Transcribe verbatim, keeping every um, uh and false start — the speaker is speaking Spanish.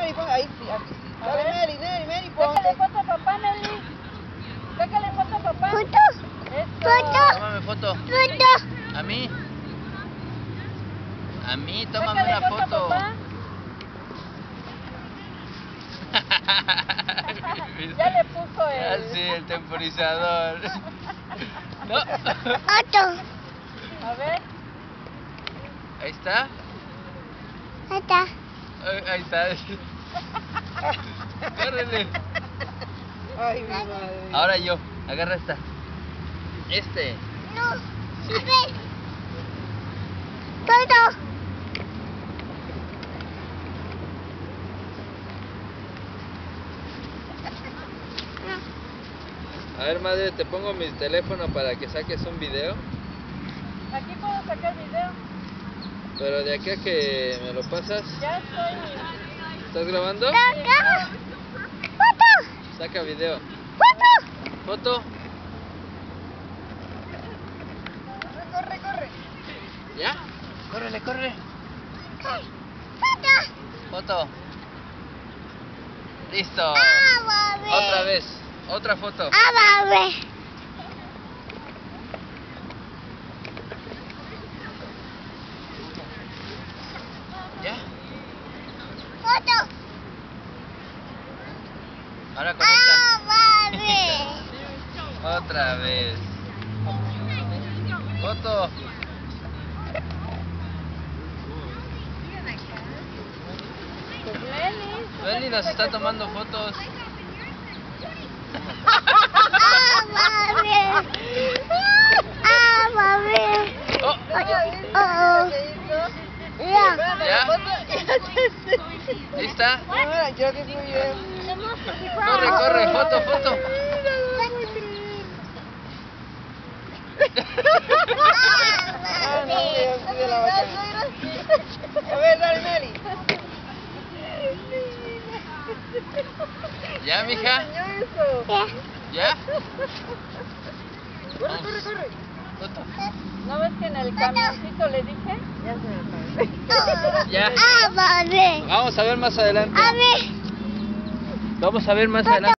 Meli, pon ahí, sí, aquí sí. Dale, Meli, Meli, Meli, pon. Sácale foto a papá, Meli. Sácale foto a papá. Foto. Eso. Foto. Tómame foto. Foto. ¿A mí? A mí, tómame Sácale una foto a foto. papá. Ya le puso el... Así, el temporizador. No. Foto. A ver. Ahí está. Foto. Ahí ahí está. Córrele. Ay, mi madre. Ahora yo. Agarra esta. Este. No. Sí. A ver. Foto. A ver, madre, te pongo mi teléfono para que saques un video. Aquí puedo sacar video. Pero de aquí a que me lo pasas. Ya estoy. ¿Estás grabando? Acá. Foto. Saca video. Foto. Foto. Corre, corre. ¿Ya? Córrele, corre. Foto. Foto. Listo. Ah, mami. Otra vez. Otra foto. Ah, mami. ¿Ya? Foto. Ahora con Ah, mami. esta. Otra vez. Foto. Pues Meli. Meli nos está tomando fotos. Ah, mami. Ah, mami. Oh, Oh, oh. Ya. ¿ya? ¿Lista? Ahora, yo que muy bien. Corre, corre, foto, foto. Ah, no, yo cuide la bacana. A ver, dale, Meli. ¿Ya, mija? Eso. ¿Ya? Corre, corre, corre. Foto. ¿No ves que en el camioncito le dije? Ya se me sabe. Ya. Ah, mami. Vamos a ver más adelante. A ver. Vamos a ver más adelante.